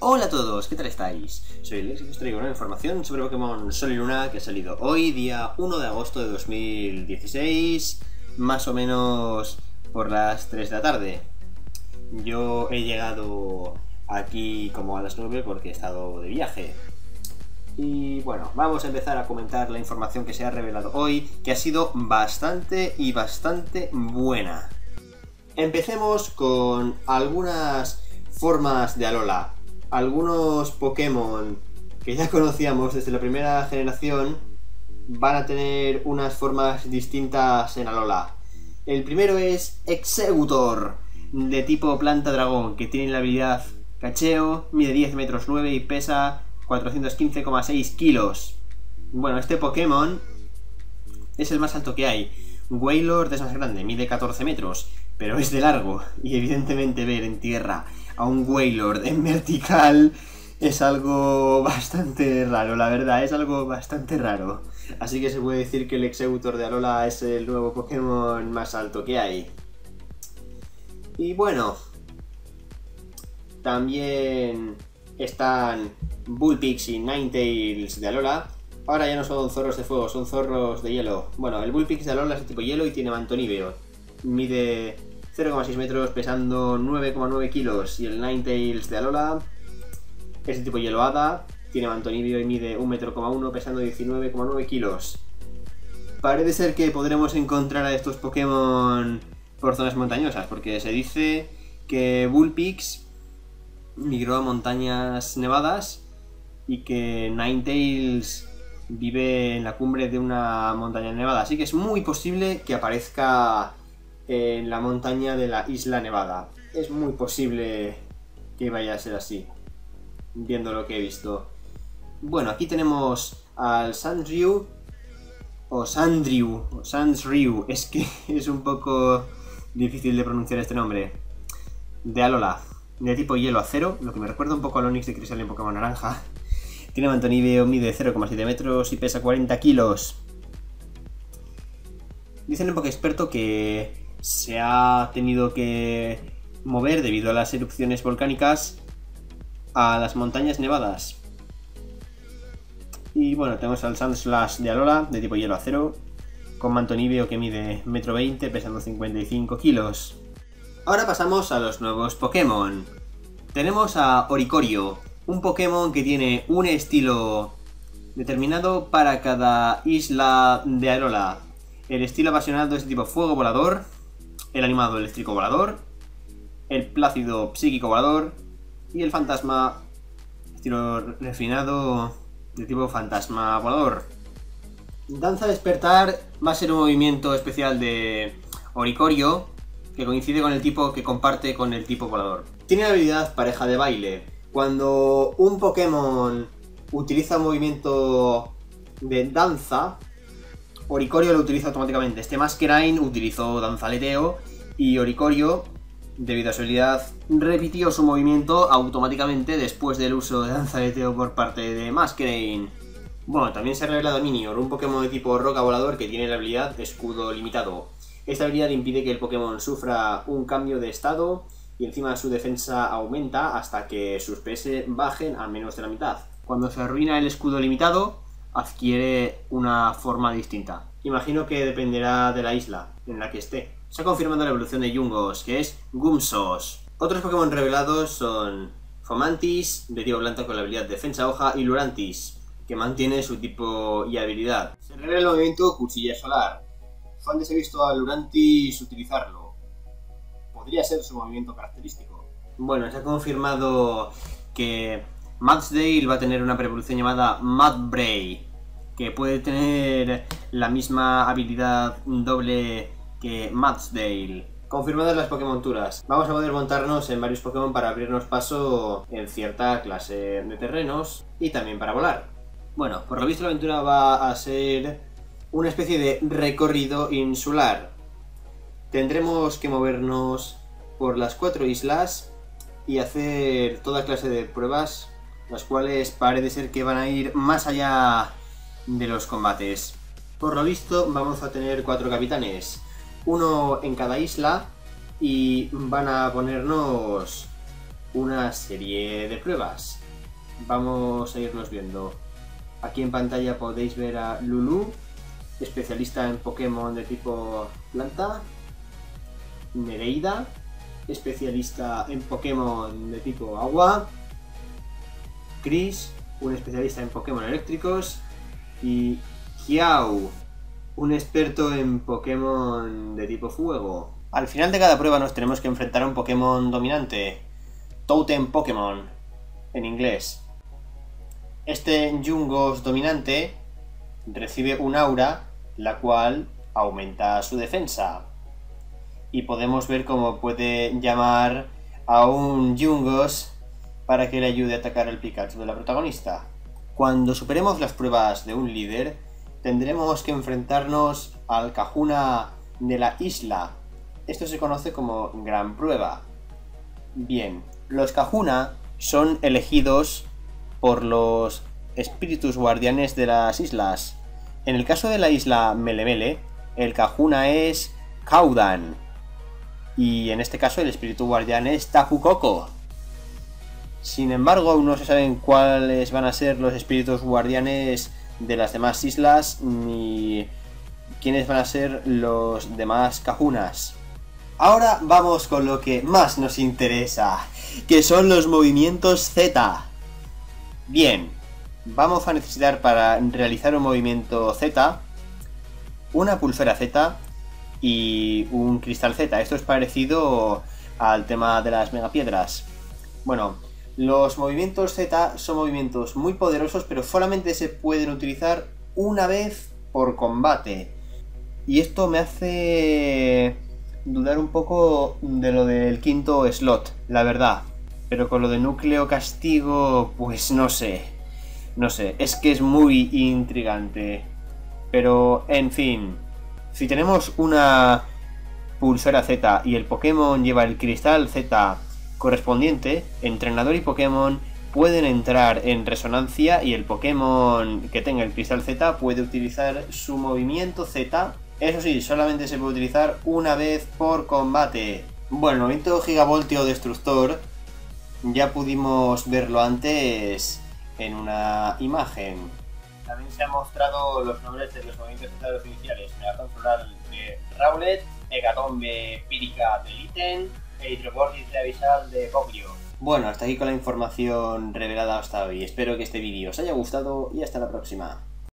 Hola a todos, ¿qué tal estáis? Soy Lex y os traigo una información sobre Pokémon Sol y Luna que ha salido hoy, día 1 de agosto de 2016, más o menos por las 3 de la tarde. Yo he llegado aquí como a las 9 porque he estado de viaje. Y bueno, vamos a empezar a comentar la información que se ha revelado hoy, que ha sido bastante buena. Empecemos con algunas formas de Alola. Algunos Pokémon que ya conocíamos desde la primera generación van a tener unas formas distintas en Alola. El primero es Exeggutor, de tipo planta dragón, que tiene la habilidad Cacheo, mide 10 metros 9 y pesa 415,6 kilos. Bueno, este Pokémon es el más alto que hay. Wailord es más grande, mide 14 metros, pero es de largo, y evidentemente ver en tierra a un Wailord en vertical es algo bastante raro, la verdad, es algo bastante raro. Así que se puede decir que el Exeggutor de Alola es el nuevo Pokémon más alto que hay. Y bueno, también están Vulpix y Ninetales de Alola. Ahora ya no son zorros de fuego, son zorros de hielo. Bueno, el Vulpix de Alola es de tipo hielo y tiene manto níveo. Mide 0,6 metros pesando 9,9 kilos. Y el Ninetales de Alola es de tipo hielo hada, tiene manto níveo y mide 1,1 metros pesando 19,9 kilos. Parece ser que podremos encontrar a estos Pokémon por zonas montañosas, porque se dice que Vulpix migró a montañas nevadas y que Ninetales vive en la cumbre de una montaña nevada, así que es muy posible que aparezca en la montaña de la Isla Nevada. Es muy posible que vaya a ser así, viendo lo que he visto. Bueno, aquí tenemos al Sandrew, o Sandrew, es que es un poco difícil de pronunciar este nombre, de Alola, de tipo hielo acero, lo que me recuerda un poco al Onix de Cristal en Pokémon Naranja. Tiene manto níveo, mide 0,7 metros y pesa 40 kilos. Dicen un poco experto que se ha tenido que mover debido a las erupciones volcánicas a las montañas nevadas. Y bueno, tenemos al Sandslash de Alola, de tipo hielo acero, con manto níveo que mide 1,20 m, pesando 55 kilos. Ahora pasamos a los nuevos Pokémon. Tenemos a Oricorio, un Pokémon que tiene un estilo determinado para cada isla de Alola. El estilo apasionado es de tipo fuego volador, el animado eléctrico volador, el plácido psíquico volador y el fantasma estilo refinado de tipo fantasma volador. Danza Despertar va a ser un movimiento especial de Oricorio que coincide con el tipo que comparte con el tipo volador. Tiene la habilidad pareja de baile. Cuando un Pokémon utiliza un movimiento de danza, Oricorio lo utiliza automáticamente. Este Masquerain utilizó danza aleteo y Oricorio, debido a su habilidad, repitió su movimiento automáticamente después del uso de danza aleteo por parte de Masquerain. Bueno, también se ha revelado Minior, un Pokémon de tipo roca volador que tiene la habilidad escudo limitado. Esta habilidad impide que el Pokémon sufra un cambio de estado y encima su defensa aumenta hasta que sus PS bajen a menos de la mitad. Cuando se arruina el escudo limitado, adquiere una forma distinta. Imagino que dependerá de la isla en la que esté. Se ha confirmado la evolución de Yungos, que es Gumsos. Otros Pokémon revelados son Fomantis, de tipo planta con la habilidad Defensa Hoja, y Lurantis, que mantiene su tipo y habilidad. Se revela el movimiento Cuchilla Solar. Antes he visto a Lurantis utilizarlo. Podría ser su movimiento característico. Bueno, se ha confirmado que Mudsdale va a tener una pre-evolución llamada Mudbray, que puede tener la misma habilidad doble que Mudsdale. Confirmadas las Pokémonturas. Vamos a poder montarnos en varios Pokémon para abrirnos paso en cierta clase de terrenos y también para volar. Bueno, por lo visto la aventura va a ser una especie de recorrido insular. Tendremos que movernos por las 4 islas y hacer toda clase de pruebas, las cuales parece ser que van a ir más allá de los combates. Por lo visto vamos a tener 4 capitanes, uno en cada isla, y van a ponernos una serie de pruebas. Vamos a irlos viendo. Aquí en pantalla podéis ver a Lulu, especialista en Pokémon de tipo planta. Nereida, especialista en Pokémon de tipo agua. Chris, un especialista en Pokémon eléctricos. Y Kiao, un experto en Pokémon de tipo fuego. Al final de cada prueba nos tenemos que enfrentar a un Pokémon dominante. Totem Pokémon, en inglés. Este Yungos dominante recibe un aura, la cual aumenta su defensa. Y podemos ver cómo puede llamar a un Yungos para que le ayude a atacar al Pikachu de la protagonista. Cuando superemos las pruebas de un líder, tendremos que enfrentarnos al Kahuna de la isla. Esto se conoce como Gran Prueba. Bien, los Kahuna son elegidos por los espíritus guardianes de las islas. En el caso de la isla Melemele, el Kahuna es Caudan. Y en este caso el espíritu guardián es Tapu Koko. Sin embargo, aún no se saben cuáles van a ser los espíritus guardianes de las demás islas, ni quiénes van a ser los demás Kahunas. Ahora vamos con lo que más nos interesa, que son los movimientos Z. Bien, vamos a necesitar para realizar un movimiento Z una pulsera Z y un cristal Z. Esto es parecido al tema de las megapiedras. Bueno, los movimientos Z son movimientos muy poderosos, pero solamente se pueden utilizar una vez por combate. Y esto me hace dudar un poco de lo del quinto slot, la verdad. Pero con lo de núcleo castigo, pues no sé. No sé, es que es muy intrigante. Pero, en fin, si tenemos una pulsera Z y el Pokémon lleva el cristal Z correspondiente, entrenador y Pokémon pueden entrar en resonancia y el Pokémon que tenga el cristal Z puede utilizar su movimiento Z. Eso sí, solamente se puede utilizar una vez por combate. Bueno, el movimiento gigavoltio destructor ya pudimos verlo antes en una imagen. También se han mostrado los nombres de los movimientos Z de los iniciales: Megazón Floral de Rowlet, Hecatombe Pírica de Litten e Hidrobordis Avisal de Poplio. Bueno, hasta aquí con la información revelada hasta hoy. Espero que este vídeo os haya gustado y hasta la próxima.